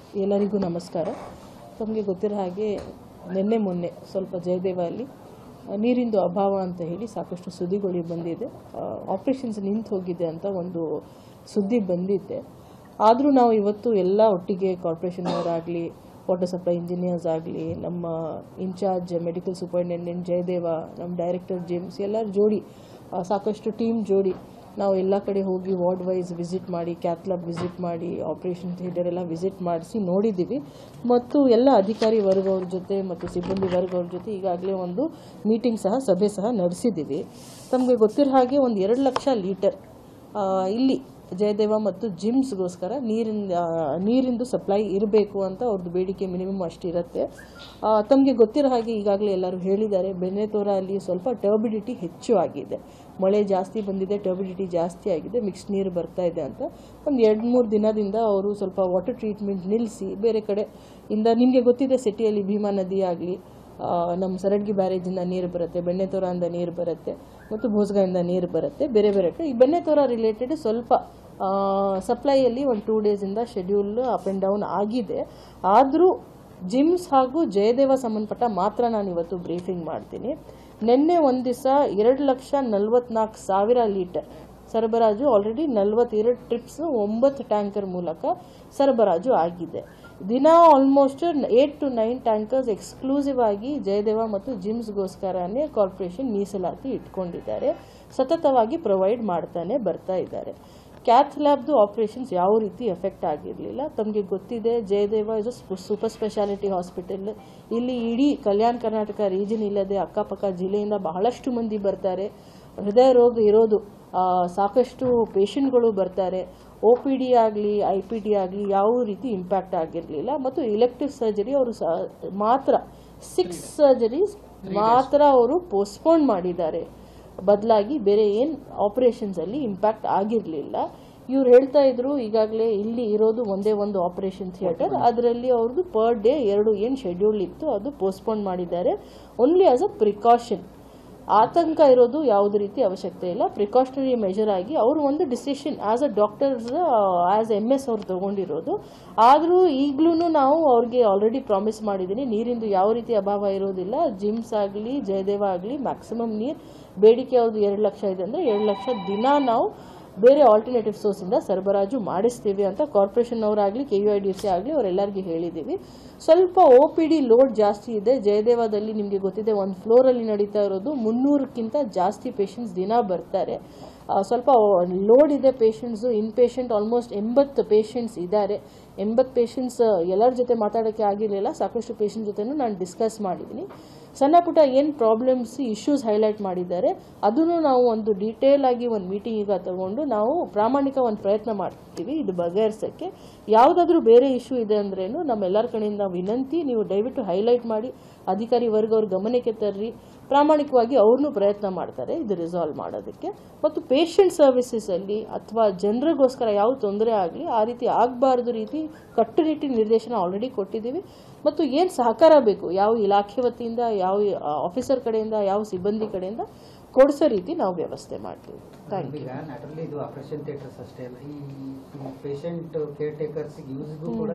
ಎಲ್ಲರಿಗೂ ನಮಸ್ಕಾರ. ತಮಗೆ ಗೊತ್ತಿರೋ ಹಾಗೆ ನಿನ್ನೆ ಮೊನ್ನೆ ಸ್ವಲ್ಪ ಜಯದೇವ ಅಲ್ಲಿ ನೀರಿಂದು ಅಭಾವ ಅಂತ ಹೇಳಿ ಸಾಕಷ್ಟು ಸುದ್ದಿಗಳು ಬಂದಿದೆ. ಆಪರೇಷನ್ಸ್ ನಿಂತು ಹೋಗಿದೆ ಅಂತ ಒಂದು ಸುದ್ದಿ ಬಂದಿದೆ. ಆದರೂ ನಾವು ಇವತ್ತು ಎಲ್ಲ ಒಟ್ಟಿಗೆ ಕಾರ್ಪೊರೇಷನ್ನವರಾಗಲಿ, ವಾಟರ್ ಸಪ್ಲೈ ಇಂಜಿನಿಯರ್ಸ್ ಆಗಲಿ, ನಮ್ಮ ಇನ್ಚಾರ್ಜ್ ಮೆಡಿಕಲ್ ಸೂಪರಿಂಟೆಂಡೆಂಟ್ ಜಯದೇವ, ನಮ್ಮ ಡೈರೆಕ್ಟರ್ ಜೇಮ್ಸ್ ಎಲ್ಲರ ಜೋಡಿ ಸಾಕಷ್ಟು ಟೀಮ್ ಜೋಡಿ ನಾವು ಎಲ್ಲ ಕಡೆ ಹೋಗಿ ವಾರ್ಡ್ ವೈಸ್ ವಿಸಿಟ್ ಮಾಡಿ, ಕ್ಯಾತ್ ಲ್ಯಾಬ್ ವಿಸಿಟ್ ಮಾಡಿ, ಆಪರೇಷನ್ ಥಿಯೇಟರ್ ಎಲ್ಲ ವಿಸಿಟ್ ಮಾಡಿಸಿ ನೋಡಿದ್ದೀವಿ. ಮತ್ತು ಎಲ್ಲ ಅಧಿಕಾರಿ ವರ್ಗ ಅವ್ರ ಜೊತೆ ಮತ್ತು ಸಿಬ್ಬಂದಿ ವರ್ಗ ಅವ್ರ ಜೊತೆ ಈಗಾಗಲೇ ಒಂದು ಮೀಟಿಂಗ್ ಸಹ ಸಭೆ ಸಹ ನಡೆಸಿದ್ದೀವಿ. ತಮಗೆ ಗೊತ್ತಿರೋ ಹಾಗೆ ಒಂದು 2 ಲಕ್ಷ ಲೀಟರ್ ಇಲ್ಲಿ ಜಯದೇವ ಮತ್ತು ಜಿಮ್ಸ್ಗೋಸ್ಕರ ನೀರಿಂದು ಸಪ್ಲೈ ಇರಬೇಕು ಅಂತ ಅವ್ರದ್ದು ಬೇಡಿಕೆ ಮಿನಿಮಮ್ ಅಷ್ಟಿರುತ್ತೆ. ತಮಗೆ ಗೊತ್ತಿರೋ ಹಾಗೆ ಈಗಾಗಲೇ ಎಲ್ಲರೂ ಹೇಳಿದ್ದಾರೆ, ಬೆಣ್ಣೆತೋರ ಅಲ್ಲಿ ಸ್ವಲ್ಪ ಟರ್ಬಿಡಿಟಿ ಹೆಚ್ಚು ಆಗಿದೆ. ಮಳೆ ಜಾಸ್ತಿ ಬಂದಿದೆ, ಟರ್ಬಿಡಿಟಿ ಜಾಸ್ತಿ ಆಗಿದೆ, ಮಿಕ್ಸ್ಡ್ ನೀರು ಬರ್ತಾ ಇದೆ ಅಂತ ಒಂದು 2-3 ದಿನದಿಂದ ಅವರು ಸ್ವಲ್ಪ ವಾಟರ್ ಟ್ರೀಟ್ಮೆಂಟ್ ನಿಲ್ಲಿಸಿ ಬೇರೆ ಕಡೆ ಇಂದ, ನಿಮಗೆ ಗೊತ್ತಿದೆ ಸಿಟಿಯಲ್ಲಿ ಭೀಮಾ ನದಿ ಆಗಲಿ, ನಮ್ಮ ಸರಡ್ಗಿ ಬ್ಯಾರೇಜಿಂದ ನೀರು ಬರುತ್ತೆ, ಬೆಣ್ಣೆತೋರಿಂದ ನೀರು ಬರುತ್ತೆ ಮತ್ತು ಭೋಸಗಾಯಿಂದ ನೀರು ಬರುತ್ತೆ ಬೇರೆ ಬೇರೆ ಕಡೆ. ಈ ಬೆಣ್ಣೆತೋರ ರಿಲೇಟೆಡ್ ಸ್ವಲ್ಪ ಸಪ್ಲೈಯಲ್ಲಿ ಒಂದು 2 ಡೇಸಿಂದ ಶೆಡ್ಯೂಲ್ ಅಪ್ ಆ್ಯಂಡ್ ಡೌನ್ ಆಗಿದೆ. ಆದರೂ ಜಿಮ್ಸ್ ಹಾಗೂ ಜಯದೇವ ಸಂಬಂಧಪಟ್ಟ ಮಾತ್ರ ನಾನು ಇವತ್ತು ಬ್ರೀಫಿಂಗ್ ಮಾಡ್ತೀನಿ. ನಿನ್ನೆ ಒಂದು ದಿವಸ 2,44,000 ಲೀಟರ್ ಸರಬರಾಜು ಆಲ್ರೆಡಿ 42 ಟ್ರಿಪ್ಸ್ 9 ಟ್ಯಾಂಕರ್ ಮೂಲಕ ಸರಬರಾಜು ಆಗಿದೆ. ದಿನ ಆಲ್ಮೋಸ್ಟ್ 8 to 9 ಟ್ಯಾಂಕರ್ಸ್ ಎಕ್ಸ್ಕ್ಲೂಸಿವ್ ಆಗಿ ಜಯದೇವ ಮತ್ತು ಜಿಮ್ಸ್ಗೋಸ್ಕರನೇ ಕಾರ್ಪೊರೇಷನ್ ಮೀಸಲಾತಿ ಇಟ್ಕೊಂಡಿದ್ದಾರೆ. ಸತತವಾಗಿ ಪ್ರೊವೈಡ್ ಮಾಡ್ತಾನೆ ಬರ್ತಾ ಇದ್ದಾರೆ. ಕ್ಯಾತ್ ಲ್ಯಾಬ್ದು ಆಪರೇಷನ್ಸ್ ಯಾವ ರೀತಿ ಎಫೆಕ್ಟ್ ಆಗಿರಲಿಲ್ಲ. ತಮಗೆ ಗೊತ್ತಿದೆ, Jayadeva is a super speciality hospital. ಇಲ್ಲಿ ಇಡೀ ಕಲ್ಯಾಣ ಕರ್ನಾಟಕ ರೀಜನ್ ಇಲ್ಲದೆ ಅಕ್ಕಪಕ್ಕ ಜಿಲ್ಲೆಯಿಂದ ಬಹಳಷ್ಟು ಮಂದಿ ಬರ್ತಾರೆ. ಹೃದಯ ರೋಗ ಇರೋದು ಸಾಕಷ್ಟು ಪೇಷಂಟ್ಗಳು ಬರ್ತಾರೆ. OPD ಆಗಲಿ IPD ಆಗಲಿ ಯಾವ ರೀತಿ ಇಂಪ್ಯಾಕ್ಟ್ ಆಗಿರಲಿಲ್ಲ. ಮತ್ತು ಇಲೆಕ್ಟಿವ್ ಸರ್ಜರಿ ಅವರು ಮಾತ್ರ 6 ಸರ್ಜರೀಸ್ ಮಾತ್ರ ಅವರು ಪೋಸ್ಟ್ಪೋನ್ ಮಾಡಿದ್ದಾರೆ. ಬದಲಾಗಿ ಬೇರೆ ಏನು ಆಪರೇಷನ್ಸಲ್ಲಿ ಇಂಪ್ಯಾಕ್ಟ್ ಆಗಿರಲಿಲ್ಲ. ಇವ್ರು ಹೇಳ್ತಾ ಇದ್ರು ಈಗಾಗಲೇ ಇಲ್ಲಿ ಇರೋದು ಒಂದೇ ಒಂದು ಆಪರೇಷನ್ ಥಿಯೇಟರ್, ಅದರಲ್ಲಿ ಅವ್ರದ್ದು ಪರ್ ಡೇ 2 ಏನು ಶೆಡ್ಯೂಲ್ ಇತ್ತು ಅದು ಪೋಸ್ಟ್ಪೋನ್ ಮಾಡಿದ್ದಾರೆ. Only as a precaution. ಆತಂಕ ಇರೋದು ಯಾವುದೇ ರೀತಿ ಅವಶ್ಯಕತೆ ಇಲ್ಲ. ಪ್ರಿಕಾಷನರಿ ಮೆಷರ್ ಆಗಿ ಅವರು ಒಂದು decision as a doctors as MS ಅವ್ರು ತಗೊಂಡಿರೋದು. ಆದರೂ ಈಗಲೂ ನಾವು ಅವ್ರಿಗೆ ಆಲ್ರೆಡಿ ಪ್ರಾಮಿಸ್ ಮಾಡಿದ್ದೀನಿ, ನೀರಿಂದು ಯಾವ ರೀತಿ ಅಭಾವ ಇರೋದಿಲ್ಲ. ಜಿಮ್ಸ್ ಆಗಲಿ ಜಯದೇವ ಆಗಲಿ ಮ್ಯಾಕ್ಸಿಮಮ್ ನೀರು ಬೇಡಿಕೆ ಅವ್ರದ್ದು 2 ಲಕ್ಷ ಇದೆ ಅಂದರೆ 2 ಲಕ್ಷ ದಿನ ನಾವು ಬೇರೆ ಆಲ್ಟರ್ನೇಟಿವ್ ಸೋರ್ಸಿಂದ ಸರಬರಾಜು ಮಾಡಿಸ್ತೀವಿ ಅಂತ ಕಾರ್ಪೊರೇಷನ್ ಅವರಾಗಲಿ KUIDC ಆಗಲಿ ಅವರೆಲ್ಲರಿಗೂ ಹೇಳಿದ್ದೀವಿ. ಸ್ವಲ್ಪ OPD ಲೋಡ್ ಜಾಸ್ತಿ ಇದೆ ಜಯದೇವದಲ್ಲಿ. ನಿಮಗೆ ಗೊತ್ತಿದೆ, ಒಂದು ಫ್ಲೋರಲ್ಲಿ ನಡೀತಾ ಇರೋದು 300ಕ್ಕಿಂತ ಜಾಸ್ತಿ ಪೇಷಂಟ್ಸ್ ದಿನ ಬರ್ತಾರೆ. ಸ್ವಲ್ಪ ಲೋಡ್ ಇದೆ patients. Inpatient almost 80 patients ಇದ್ದಾರೆ. 80 ಪೇಷಂಟ್ಸ್ ಎಲ್ಲರ ಜೊತೆ ಮಾತಾಡೋಕ್ಕೆ ಆಗಿರಲಿಲ್ಲ. ಸಾಕಷ್ಟು ಪೇಷಂಟ್ ಜೊತೆನೂ ನಾನು ಡಿಸ್ಕಸ್ ಮಾಡಿದ್ದೀನಿ. ಸಣ್ಣ ಪುಟ್ಟ ಏನು ಪ್ರಾಬ್ಲಮ್ಸ್ ಇಶ್ಯೂಸ್ ಹೈಲೈಟ್ ಮಾಡಿದ್ದಾರೆ ಅದನ್ನು ನಾವು ಒಂದು ಡೀಟೇಲ್ ಆಗಿ ಒಂದು ಮೀಟಿಂಗ್ ಈಗ ತಗೊಂಡು ನಾವು ಪ್ರಾಮಾಣಿಕ ಒಂದು ಪ್ರಯತ್ನ ಮಾಡ್ತೀವಿ ಇದು ಬಗೆಹರಿಸೋಕ್ಕೆ. ಯಾವುದಾದ್ರೂ ಬೇರೆ ಇಶ್ಯೂ ಇದೆ ಅಂದ್ರೇನು ನಮ್ಮೆಲ್ಲರ ಕಡೆಯಿಂದ ವಿನಂತಿ, ನೀವು ದಯವಿಟ್ಟು ಹೈಲೈಟ್ ಮಾಡಿ ಅಧಿಕಾರಿ ವರ್ಗ ಅವ್ರ ಗಮನಕ್ಕೆ ತರ್ರಿ. ಪ್ರಾಮಾಣಿಕವಾಗಿ ಅವ್ರನ್ನೂ ಪ್ರಯತ್ನ ಮಾಡ್ತಾರೆ ಇದು ರಿಸಾಲ್ವ್ ಮಾಡೋದಕ್ಕೆ. ಮತ್ತು ಪೇಷಂಟ್ ಸರ್ವಿಸಸಲ್ಲಿ ಅಥವಾ ಜನರಿಗೋಸ್ಕರ ಯಾವ ತೊಂದರೆ ಆಗಲಿ ಆ ರೀತಿ ಆಗಬಾರ್ದು ರೀತಿ ಕಟ್ಟುನಿಟ್ಟಿನ ನಿರ್ದೇಶನ ಆಲ್ರೆಡಿ ಕೊಟ್ಟಿದ್ದೀವಿ. ಮತ್ತು ಏನು ಸಹಕಾರ ಬೇಕು, ಯಾವ ಇಲಾಖೆ ವತಿಯಿಂದ, ಯಾವ ಆಫೀಸರ್ ಕಡೆಯಿಂದ, ಯಾವ ಸಿಬ್ಬಂದಿ ಕಡೆಯಿಂದ ಕೊಡಿಸೋ ರೀತಿ ನಾವು ವ್ಯವಸ್ಥೆ ಮಾಡ್ತೀವಿ. Thank you. ಇದು ಆಪರೇಷನ್ ಥಿಯೇಟರ್ಸ್ ಅಷ್ಟೇ ಅಲ್ಲ, ಈ ಪೇಷಂಟ್ ಕೇರ್ ಟೇಕರ್ಸ್ ಯೂಸ್ಗೂ ಕೂಡ